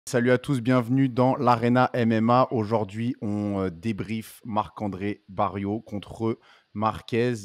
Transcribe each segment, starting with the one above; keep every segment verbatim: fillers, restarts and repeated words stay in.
Salut à tous, bienvenue dans l'Arena M M A. Aujourd'hui, on euh, débrief Marc-André Barriault contre Marquez.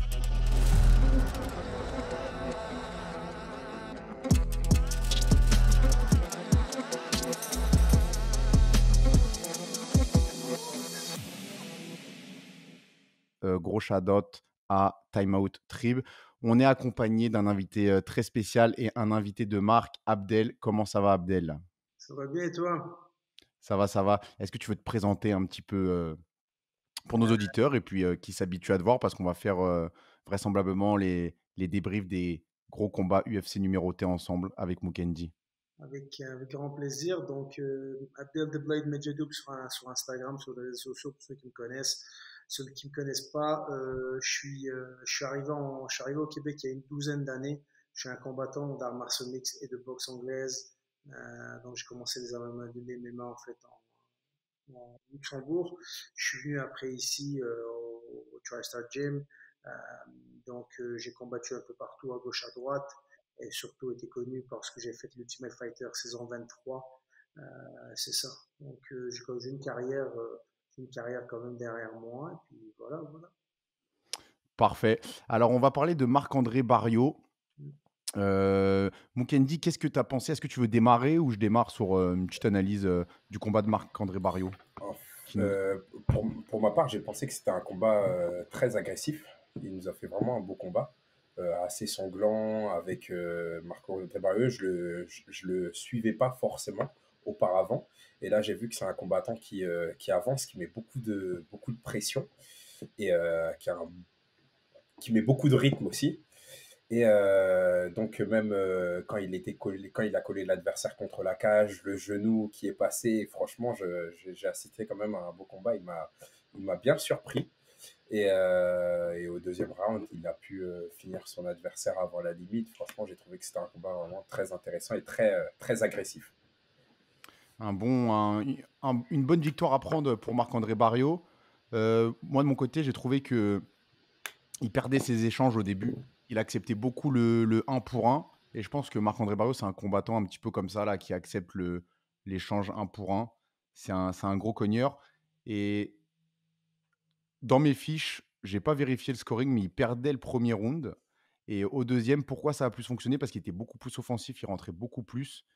Euh, gros shout-out à Timeout Trib. On est accompagné d'un invité euh, très spécial et un invité de marque, Abdel. Comment ça va, Abdel? Ça va bien et toi? Ça va, ça va. Est-ce que tu veux te présenter un petit peu euh, pour nos auditeurs et puis euh, qui s'habituent à te voir parce qu'on va faire euh, vraisemblablement les, les débriefs des gros combats U F C numérotés ensemble avec Mukendi. Avec, euh, avec grand plaisir. Donc, euh, Abdel The Blade Medjadoub sur, un- sur Instagram, sur les réseaux sociaux, pour ceux qui me connaissent. Ceux qui me connaissent pas, euh, je suis, euh, je suis arrivé en, je suis arrivé au Québec il y a une douzaine d'années. Je suis un combattant d'arts martiaux mixtes et de boxe anglaise. Euh, donc, j'ai commencé les arts martiaux de M M A en fait en, en Luxembourg. Je suis venu après ici euh, au, au TriStar Gym. Euh, donc euh, j'ai combattu un peu partout, à gauche, à droite, et surtout été connu parce que j'ai fait l'Ultimate Fighter saison vingt-trois. Euh, c'est ça. Donc euh, j'ai une carrière, euh, une carrière quand même derrière moi. Et puis voilà, voilà. Parfait. Alors, on va parler de Marc-André Barriault. Euh, Mukendi, qu'est-ce que tu as pensé? Est-ce que tu veux démarrer ou je démarre sur euh, une petite analyse euh, du combat de Marc-André Barriault En- qui nous... euh, pour, pour ma part, j'ai pensé que c'était un combat euh, très agressif. Il nous a fait vraiment un beau combat, euh, assez sanglant, avec euh, Marco Barrieux. Je le, je, je le suivais pas forcément auparavant. Et là, j'ai vu que c'est un combattant qui, euh, qui avance, qui met beaucoup de, beaucoup de pression et euh, qui, a un- qui met beaucoup de rythme aussi. Et euh, donc même euh, quand il était collé, quand il a collé l'adversaire contre la cage, le genou qui est passé, franchement, je- je- j'ai assisté quand même à un beau combat. Il m'a, il m'a bien surpris. Et, euh, et au deuxième round, il a pu euh, finir son adversaire avant la limite. Franchement, j'ai trouvé que c'était un combat vraiment très intéressant et très, euh, très agressif. un bon, un- un- une bonne victoire à prendre pour Marc-André Barriault. Euh, moi, de mon côté, j'ai trouvé que il perdait ses échanges au début. Il acceptait beaucoup le, le un pour un. Et je pense que Marc-André Barriault, c'est un combattant un petit peu comme ça, là, qui accepte le, l'échange un pour un. C'est un, c'est un gros cogneur. Et dans mes fiches, j'ai pas vérifié le scoring, mais il perdait le premier round. Et au deuxième, pourquoi ça a plus fonctionné? Parce qu'il était beaucoup plus offensif, il rentrait beaucoup plus.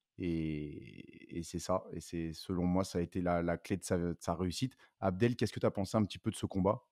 Et, et c'est ça. Et c'est selon moi, ça a été la, la clé de sa, de sa réussite. Abdel, qu'est-ce que tu as pensé un petit peu de ce combat?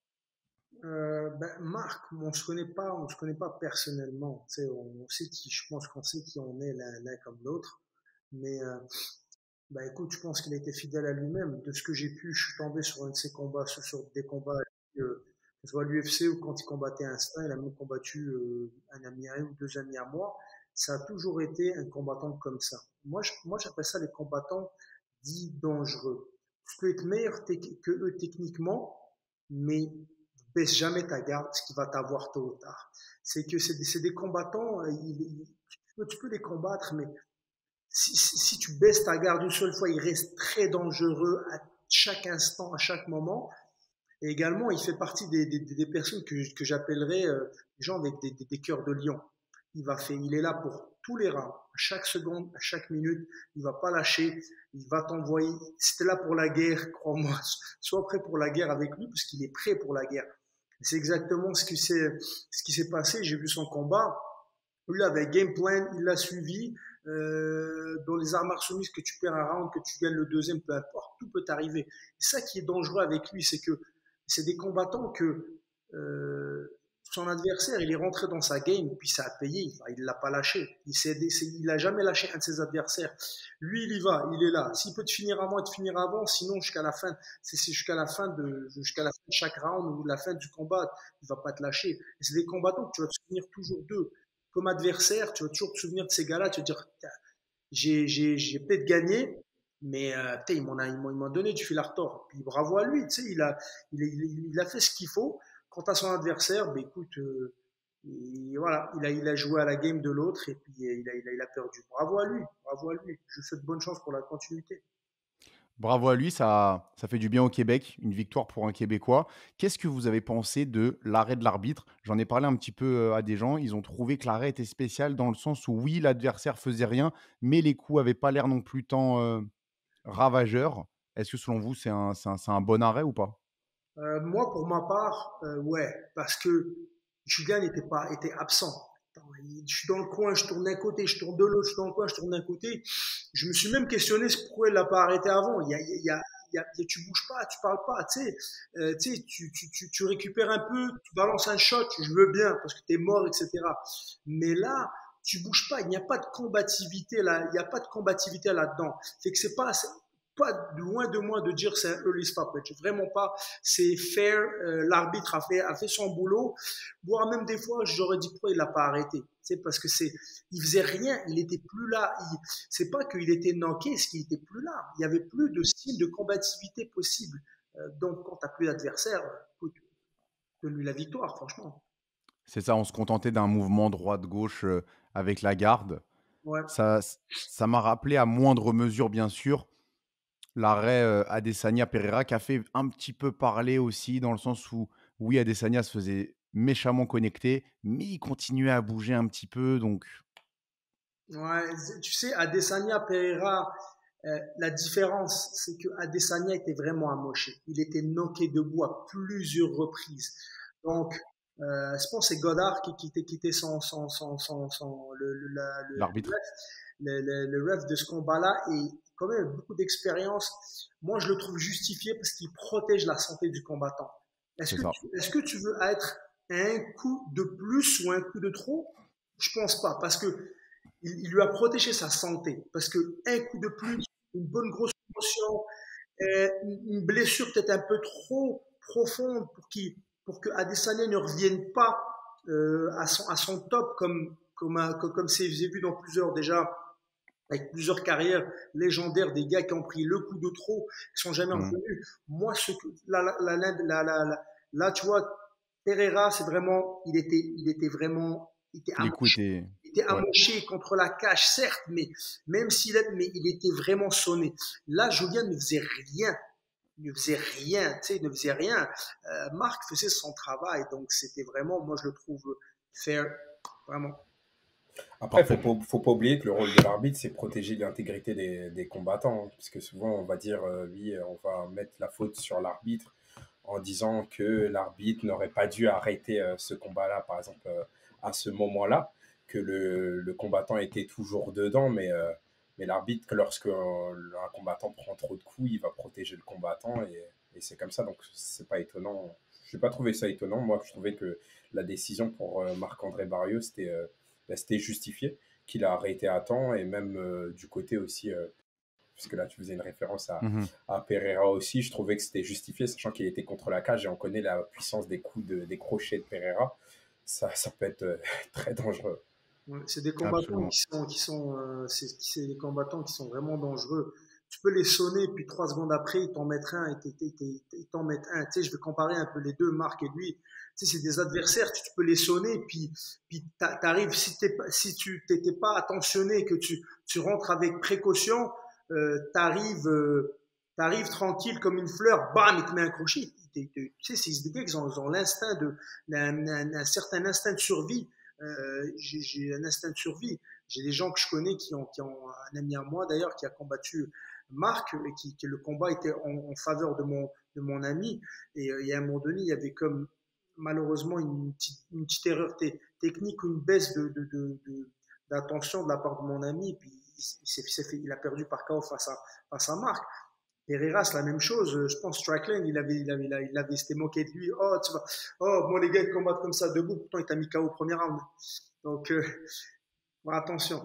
Euh, ben, Marc, on se connaît pas, on se connaît pas personnellement. Tu sais, on, on sait qui, je pense qu'on sait qui on est l'un l'un comme l'autre. Mais euh, bah écoute, je pense qu'il a été fidèle à lui-même. De ce que j'ai pu, je suis tombé sur un de ses combats, sur, sur des combats, euh, que ce soit l'U F C ou quand il combattait Instinct, il a même combattu euh, un ami à un ou deux amis à moi. Ça a toujours été un combattant comme ça. Moi, je, moi, j'appelle ça les combattants dits dangereux. Tu peux être meilleur tec- que eux techniquement, mais baisse jamais ta garde, ce qui va t'avoir tôt ou tard. C'est que c'est des, c'est des combattants, euh, ils- ils- tu peux, tu peux les combattre, mais si, si, si tu baisses ta garde une seule fois, il reste très dangereux à chaque instant, à chaque moment. Et également, il fait partie des, des, des personnes que, que j'appellerais euh, des gens avec des, des, des cœurs de lion. Il va faire, il est là pour tous les rounds, à chaque seconde, à chaque minute. Il va pas lâcher. Il va t'envoyer. Si t'es là pour la guerre, crois-moi, sois prêt pour la guerre avec lui, parce qu'il est prêt pour la guerre. C'est exactement ce qui s'est, ce qui s'est passé. J'ai vu son combat. Lui avait game plan, il l'a suivi. Euh, dans les arts martiaux mixtes, que tu perds un round, que tu gagnes le deuxième, peu importe, tout peut t'arriver. Et ça qui est dangereux avec lui, c'est que c'est des combattants que euh, son adversaire, il est rentré dans sa game, puis ça a payé. Enfin, il l'a pas lâché. Il s'est, il a jamais lâché un de ses adversaires. Lui, il y va, il est là. S'il peut te finir avant, il te finira avant. Sinon, jusqu'à la fin, c'est jusqu'à la fin de, jusqu'à la fin de chaque round ou la fin du combat, il va pas te lâcher. Et c'est des combattants que tu vas te souvenir toujours d'eux comme adversaire, tu vas toujours te souvenir de ces gars-là, tu vas te dire, j'ai, j'ai, j'ai peut-être gagné, mais euh, ils m'ont ils m'ont donné du fil à retordre. Puis bravo à lui, tu sais, il a, il, il, il a fait ce qu'il faut. Quant à son adversaire, ben écoute, euh, et voilà, il a, il a joué à la game de l'autre et puis il a, il a, il a perdu. Bravo à lui, bravo à lui. Je lui souhaite bonne chance pour la continuité. Bravo à lui, ça, ça fait du bien au Québec, une victoire pour un Québécois. Qu'est-ce que vous avez pensé de l'arrêt de l'arbitre? J'en ai parlé un petit peu euh, à des gens. Ils ont trouvé que l'arrêt était spécial dans le sens où, oui, l'adversaire faisait rien, mais les coups n'avaient pas l'air non plus tant euh, ravageurs. Est-ce que selon vous, c'est un, c'est un, c'est un bon arrêt ou pas? Euh, moi, pour ma part, euh, ouais, parce que Julien n'était pas, était absent. Attends, il- Je suis dans le coin, je tourne d'un côté, je tourne de l'autre, je suis dans le coin, je tourne d'un côté. Je me suis même questionné sur pourquoi il l'a pas arrêté avant. Il y a, il y a, il y a, il y a- tu bouges pas, tu parles pas, tu sais, euh, tu sais, tu, tu, tu, tu récupères un peu, tu balances un shot, je veux bien parce que t'es mort, et cetera. Mais là, tu bouges pas, il n'y a pas de combativité là, il n'y a pas de combativité là-dedans. C'est que c'est pas, c'est pas loin de moi de dire c'est un early stoppage, vraiment pas. C'est fair, euh, l'arbitre a fait, a fait son boulot, voire même des fois j'aurais dit pourquoi il l'a pas arrêté. C'est parce que c'est, il faisait rien, il était plus là. Il, c'est pas qu'il était knocké, c'est qu'il était plus là. Il y avait plus de style de combativité possible. Euh, donc quand t'as plus d'adversaire, écoute, donne-lui la victoire, franchement. C'est ça, on se contentait d'un mouvement droite-gauche euh, avec la garde. Ouais. Ça, ça m'a rappelé à moindre mesure, bien sûr, l'arrêt euh, Adesanya Pereira qui a fait un petit peu parler aussi dans le sens où, oui, Adesanya se faisait méchamment connecter, mais il continuait à bouger un petit peu. Donc, Ouais, tu sais, Adesanya Pereira, euh, la différence, c'est que Adesanya était vraiment amoché. Il était knocké debout à plusieurs reprises. Donc, euh, je pense que c'est Godard qui, qui, était, qui était son, son, son, son, son- le, le, la- le, l'arbitre, le, le, le ref de ce combat-là et quand même beaucoup d'expérience. Moi, je le trouve justifié parce qu'il protège la santé du combattant. Est-ce c'est que ça. tu, est-ce que tu veux être un coup de plus ou un coup de trop? Je pense pas parce que il, il lui a protégé sa santé. Parce que un coup de plus, une bonne grosse commotion, euh, une une blessure peut-être un peu trop profonde pour qu'il pour que Adesanya ne revienne pas euh, à son à son top comme comme un- comme comme c'est j'ai vu dans plusieurs déjà avec plusieurs carrières légendaires des gars qui ont pris le coup de trop qui sont jamais Mm. revenus. Moi ce que là là là là, là, là, là, là, tu vois Pereira c'est vraiment il était il était vraiment il était Les coups amoché, étaient. il était Ouais. amoché contre la cage certes mais même s'il est mais il était vraiment sonné. Là Julian ne faisait rien, il ne faisait rien, tu sais, il ne faisait rien. Euh, Marc faisait son travail, donc c'était vraiment, moi je le trouve fair, vraiment. Après, faut Parfait. pas, faut pas oublier que le rôle de l'arbitre, c'est protéger l'intégrité des, des combattants. Hein, parce que souvent, on va dire, euh, oui, on va mettre la faute sur l'arbitre en disant que l'arbitre n'aurait pas dû arrêter euh, ce combat-là, par exemple, euh, à ce moment-là, que le, le combattant était toujours dedans, mais, euh, mais l'arbitre, que lorsque euh, un combattant prend trop de coups, il va protéger le combattant, et, et c'est comme ça, donc c'est pas étonnant. Je n'ai pas trouvé ça étonnant. Moi, je trouvais que la décision pour euh, Marc-André Barrios, c'était euh, bah, c'était justifié, qu'il a arrêté à temps, et même euh, du côté aussi, euh, puisque là tu faisais une référence à, Mhm. à Pereira aussi, je trouvais que c'était justifié, sachant qu'il était contre la cage et on connaît la puissance des coups, de, des crochets de Pereira. Ça, ça peut être euh, très dangereux. Ouais, c'est des combattants Absolument. qui sont, qui sont, euh, c'est c'est des combattants qui sont vraiment dangereux. Tu peux les sonner, puis trois secondes après, ils t'en mettent un, et t'es- t'es- t'es- ils t'en mettent un. Tu sais, je vais comparer un peu les deux, Marc et lui. Tu sais, c'est des adversaires, tu, tu peux les sonner, puis, puis t'a- t'arrives, si t'es pas, si tu t'étais pas attentionné, que tu, tu rentres avec précaution, euh, t'arrives, euh, t'arrives tranquille comme une fleur, bam, il te met un crochet. T'es- t'es- Tu sais, c'est des gars qui ont, ils ont l'instinct de, un, un- un certain instinct de survie. Euh, j'ai j'ai un instinct de survie. J'ai des gens que je connais qui ont, qui ont un ami à moi d'ailleurs qui a combattu Marc et qui, qui le combat était en, en faveur de mon, de mon ami. Et, euh, et à un moment donné, il y avait comme malheureusement une petite, une petite erreur t- technique ou une baisse de, de, de, de- d'attention de la part de mon ami. Puis il, s'est- il s'est fait, il a perdu par K O face à, face à Marc. Pereira, c'est la même chose. Je pense Strickland, il avait, il avait, il avait, il avait s'était moqué de lui. Oh, tu vas, oh, moi les gars ils combattent comme ça debout. Pourtant, il t'a mis K O au premier round. Donc, euh, bon, attention.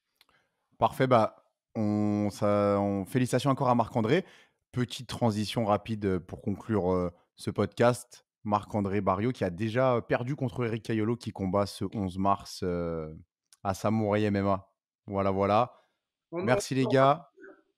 Parfait. Bah, on, ça, on... Félicitations encore à Marc-André. Petite transition rapide euh, pour conclure euh, ce podcast. Marc-André Barrios qui a déjà perdu contre Eric Caiolo qui combat ce onze mars euh, à Samouraï M M A. Voilà, voilà. En, en, Merci les gars.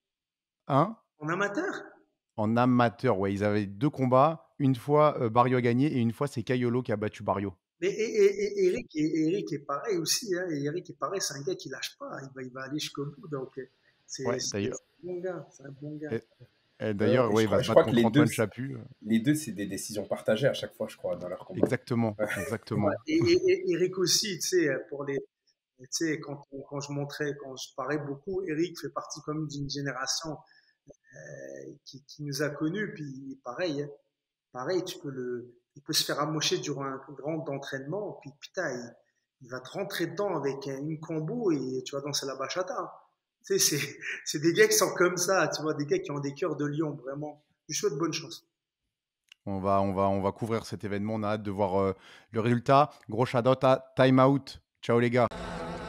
Hein? en amateur? En amateur, ouais. Ils avaient deux combats. Une fois, euh, Barrios a gagné et une fois, c'est Caiolo qui a battu Barrios. Mais et, et, et Eric, et, Eric est pareil aussi. Hein, et Eric est pareil, c'est un gars qui lâche pas. Il va, il va aller jusqu'au bout. Donc, euh, c'est Ouais, c'est- d'ailleurs. c'est un bon gars. C'est un bon gars. Et Et Euh, d'ailleurs, et ouais, je il va crois, se je battre crois que contre les deux, Antoine Chaput. euh. les deux, c'est des décisions partagées à chaque fois, je crois, dans leur combat. Exactement, Ouais. exactement. Et, et- et Eric aussi, tu sais, pour les, tu sais, quand, on- quand je montrais, quand je parlais beaucoup, Eric fait partie comme d'une génération euh, qui, qui nous a connus, puis pareil, hein, pareil, tu peux le, il peut se faire amocher durant un grand entraînement, puis putain, il, il va te rentrer dedans avec un- une combo et tu vas danser la bachata. Tu sais, c'est, c'est des gars qui sont comme ça, tu vois, des gars qui ont des cœurs de lion, vraiment. Je lui souhaite bonne chance. On va, on va, on va couvrir cet événement. On a hâte de voir euh, le résultat. Gros shout-out à Time Out. Ciao les gars.